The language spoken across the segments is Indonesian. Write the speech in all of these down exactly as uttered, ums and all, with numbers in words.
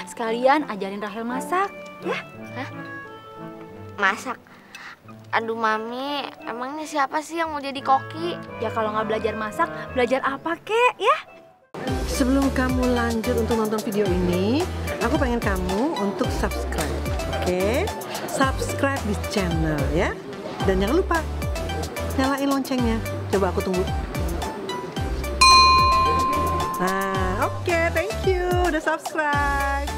sekalian ajarin Rahel masak, ya? Hah? Masak? Aduh Mami, emangnya siapa sih yang mau jadi koki? Ya kalau nggak belajar masak, belajar apa kek, ya? Sebelum kamu lanjut untuk nonton video ini, aku pengen kamu untuk subscribe, oke? Okay? Subscribe di channel ya. Dan jangan lupa nyalain loncengnya. Coba aku tunggu. Nah, oke, okay, thank you udah subscribe.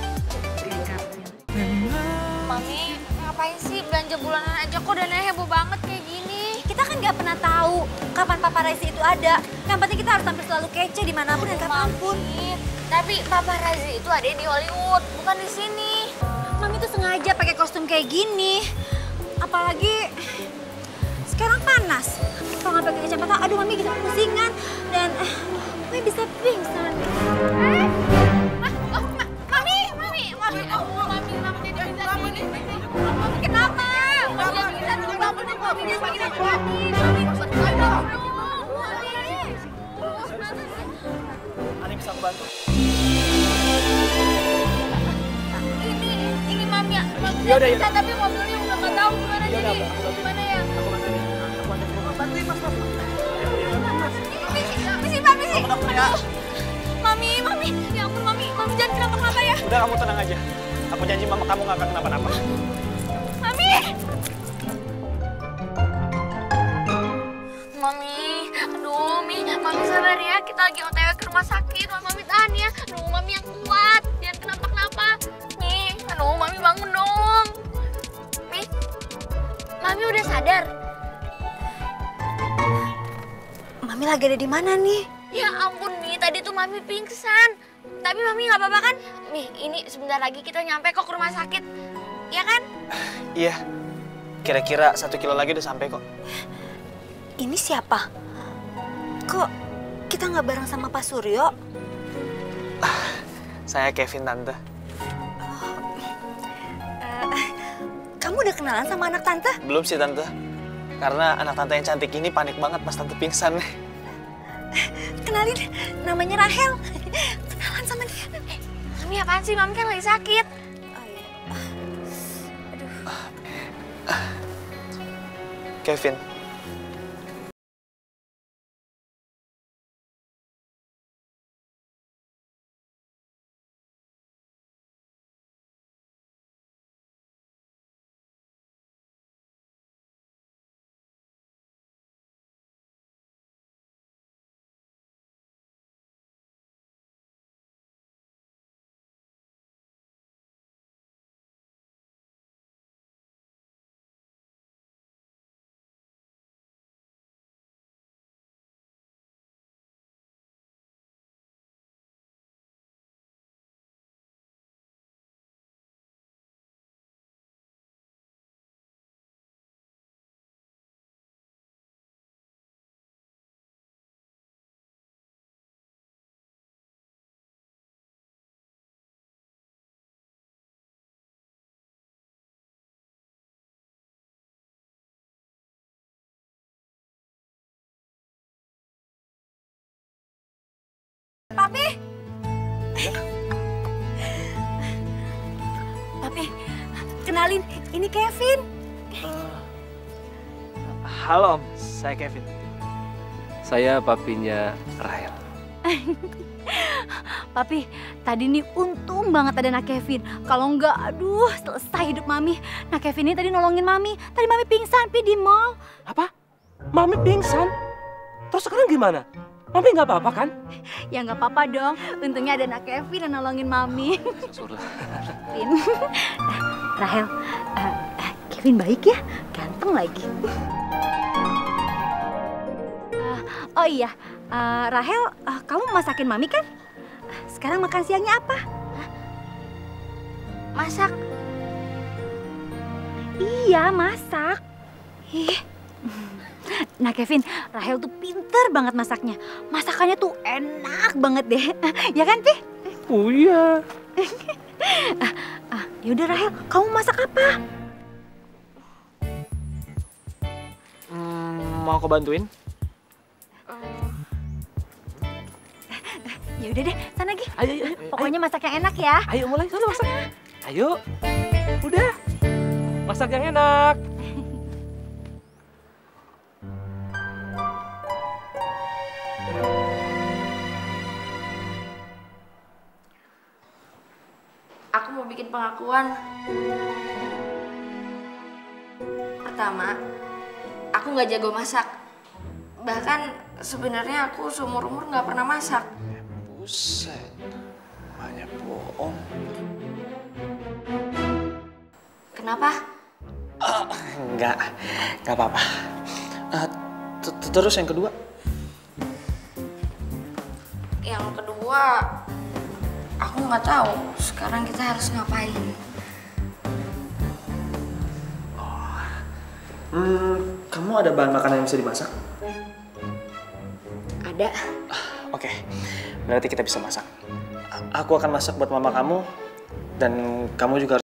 Mami, ngapain sih belanja bulanan aja kok dananya heboh banget kayak gini? Kita kan nggak pernah tahu kapan paparazzi itu ada. Yang penting kita harus tampil selalu kece dimanapun dan kapanpun. Tapi paparazzi itu ada di Hollywood, bukan di sini. Mami tuh sengaja pakai kostum kayak gini. Apalagi sekarang panas. Kalau nggak pakai kacamata, aduh Mami bisa pusingan dan uh, Mami bisa pingsan. Eh? Ah, oh, ma Mami, Mami, Mami, oh, Mami, Mami jadi pingsan gini. Mami kenapa? Mami jadi pingsan dulu, Mami, Mami jadi pingsan Mami, Mami, Ani bisa membantu. Ini, ini Mami, Mami Yaudah, bisa yaudah. tapi mobilnya udah nggak tahu gimana Yaudah, jadi. aku bantuin. Gimana ya? Aku bantuin. Aku bantuin. Bantuin mas, mas. Misi, Pak, misi. Aku dapur ya. Mami, Mami, ya ampun Mami, Mami jangan kenapa-kenapa ya. Udah kamu tenang aja. Aku janji mama kamu gak akan kenapa-napa. Mami! Mami, aduh Mi, Mami sabar ya, kita lagi O T W ke rumah sakit, Mami tahan ya. Aduh, Mami yang kuat, jangan kenapa-kenapa. Mi, aduh Mami bangun dong. Mi, Mami udah sadar? Mami lagi ada di mana nih? Ya ampun Mi, tadi tuh Mami pingsan. Tapi Mami nggak apa-apa kan? Mi, ini sebentar lagi kita nyampe kok ke rumah sakit. Ya kan? Iya. Kira-kira satu kilo lagi udah sampai kok. Ini siapa? Kok kita nggak bareng sama Pak Suryo? Saya Kevin, Tante. Uh, kamu udah kenalan sama anak tante? Belum sih, Tante. Karena anak tante yang cantik ini panik banget pas tante pingsan. Kenalin, namanya Rahel. Kenalan sama dia. Eh, Mami apaan sih? Mami kan lagi sakit. Oh iya. Aduh. Kevin. Papi. Papi, kenalin, ini Kevin. Uh, halo Om, saya Kevin. Saya papinya Rahel. Papi, tadi nih untung banget ada Nak Kevin. Kalau enggak, aduh selesai hidup Mami. Nak Kevin ini tadi nolongin Mami. Tadi Mami pingsan, Pi, di mall. Apa? Mami pingsan? Terus sekarang gimana? Mami nggak apa-apa kan? Ya nggak apa-apa dong. Untungnya ada Nak Kevin yang nolongin Mami. Syukurlah. Kevin. Rahel, uh, uh, Kevin baik ya, ganteng lagi. Uh, oh iya, uh, Rahel, uh, kamu masakin Mami kan? Sekarang makan siangnya apa? Masak? Iya, masak. Ih. Nah Kevin, Rahel tuh pinter banget masaknya. Masakannya tuh enak banget deh. Ya kan, Pi? Oh iya. ah, ah, yaudah Rahel, kamu masak apa? Hmm, mau aku bantuin? Ya udah deh, sana Gi. Ayo, ayo, ayo. Pokoknya masak yang enak ya. Ayo mulai sana masak. Ayo. Udah. Masak yang enak. Aku mau bikin pengakuan. Pertama, aku nggak jago masak. Bahkan sebenarnya aku seumur umur nggak pernah masak. Buset, banyak bohong. Kenapa? Ah, enggak, enggak apa-apa. Ah, t- terus yang kedua? Yang kedua, aku nggak tahu sekarang kita harus ngapain. Hmm, kamu ada bahan makanan yang bisa dimasak? Ada. Oke, berarti kita bisa masak. A- Aku akan masak buat mama kamu, dan kamu juga harus...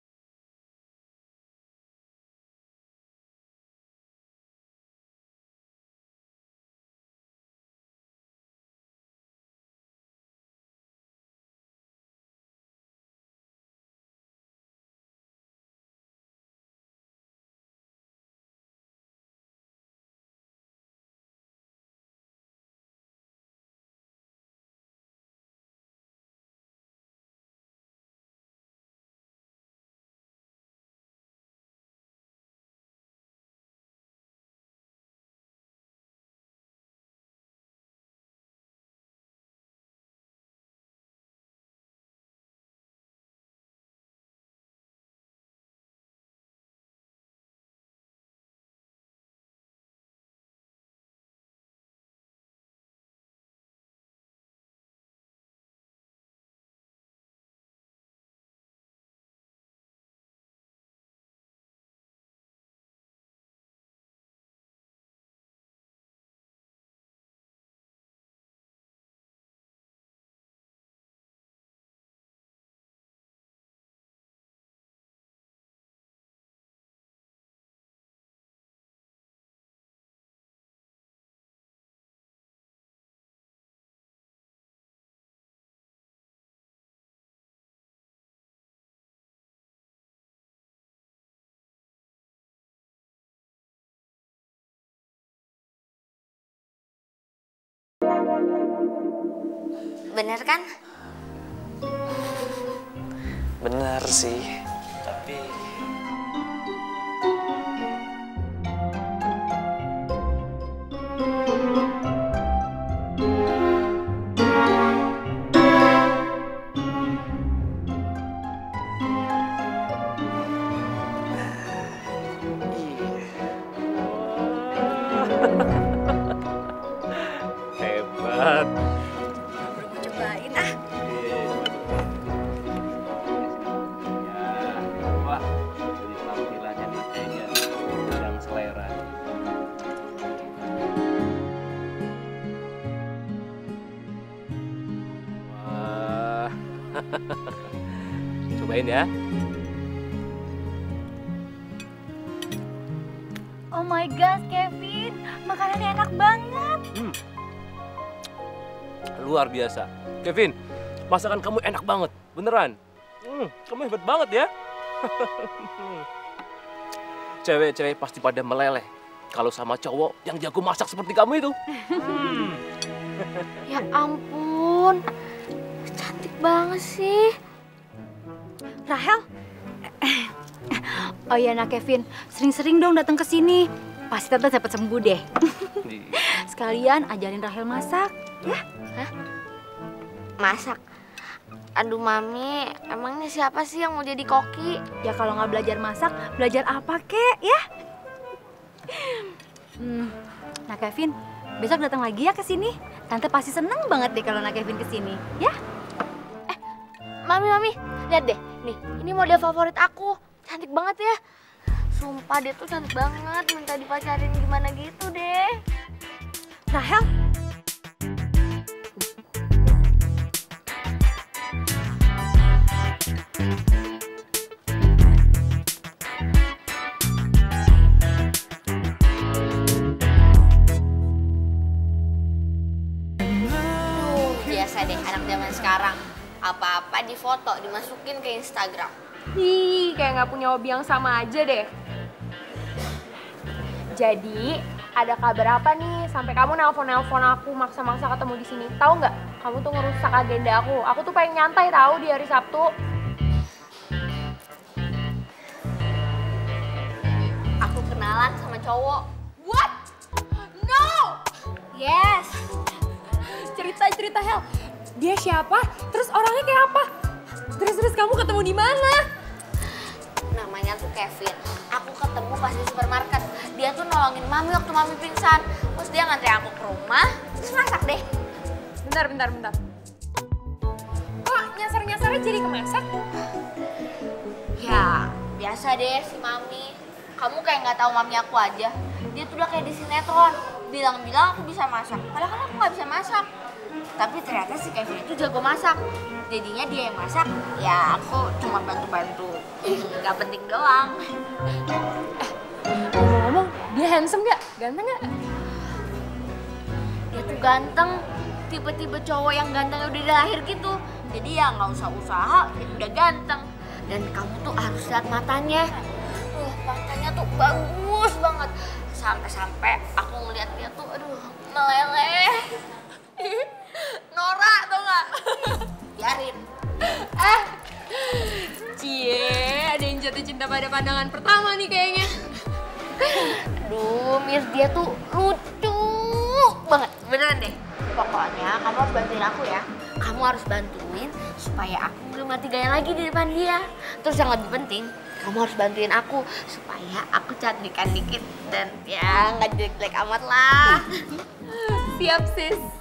Bener kan? Bener sih, tapi... Hebat. Mau cobain ah. Wah, ini tampilannya nih kayaknya yang selera. Wah, cobain ya. Oh my god, Kevin. Makanannya enak banget. Hmm. Luar biasa. Kevin, masakan kamu enak banget. Beneran. Hmm, kamu hebat banget ya. Cewek-cewek pasti pada meleleh kalau sama cowok yang jago masak seperti kamu itu. Hmm. Ya ampun, cantik banget sih. Rahel. Oh iya, nah Kevin, sering-sering dong datang ke sini. Pasti tante cepet sembuh deh. Sekalian ajarin Rahel masak, ya? Hah? Masak? Aduh Mami, emangnya siapa sih yang mau jadi koki? Ya kalau nggak belajar masak, belajar apa kek, ya? Hmm. Nah Kevin, besok datang lagi ya ke sini. Tante pasti seneng banget deh kalau Nak Kevin ke sini, ya? Eh, Mami, Mami, lihat deh. Nih, ini model favorit aku. Cantik banget ya. Sumpah dia tuh cantik banget, minta dipacarin gimana gitu deh. Rahel? Duh, biasa deh difoto, dimasukin ke Instagram. Ih, kayak nggak punya hobi yang sama aja deh. Jadi, ada kabar apa nih sampai kamu nelpon-nelpon aku maksa-maksa ketemu di sini? Tahu nggak? Kamu tuh ngerusak agenda aku. Aku tuh pengen nyantai tahu di hari Sabtu. Aku kenalan sama cowok. What? No! Yes. Cerita-cerita Hel. Dia siapa? Terus orangnya kayak apa? Terus-terus kamu ketemu di mana? Namanya tuh Kevin. Aku ketemu pas di supermarket. Dia tuh nolongin mami waktu mami pingsan. Terus dia ngantri aku ke rumah, terus masak deh. Bentar, bentar, bentar. Kok nyasar-nyasarnya jadi kemasak? Ya, biasa deh si mami. Kamu kayak nggak tahu mami aku aja. Dia tuh udah kayak di sinetron. Bilang-bilang aku bisa masak. Padahal kan aku nggak bisa masak. Tapi ternyata si Kevin itu jago masak. Jadinya dia yang masak, ya aku cuma bantu-bantu. Gak penting doang. Ngomong-ngomong, dia handsome gak? Ganteng gak? Dia tuh ganteng. Tipe-tipe cowok yang ganteng udah dilahir gitu. Jadi ya nggak usah usaha, dia udah ganteng. Dan kamu tuh harus lihat matanya. Uh, matanya tuh bagus banget. Sampai-sampai aku ngeliat dia tuh, aduh, meleleh. Nora tau gak? Biarin. Eh, cie, ada yang jatuh cinta pada pandangan pertama nih kayaknya. Aduh, Mir, dia tuh lucu banget. Beneran deh. Pokoknya kamu harus bantuin aku ya. Kamu harus bantuin supaya aku belum mati gaya lagi di depan dia. Terus yang lebih penting, kamu harus bantuin aku supaya aku cantikan dikit dan ya nggak jelek-jelek amat lah. Siap sis.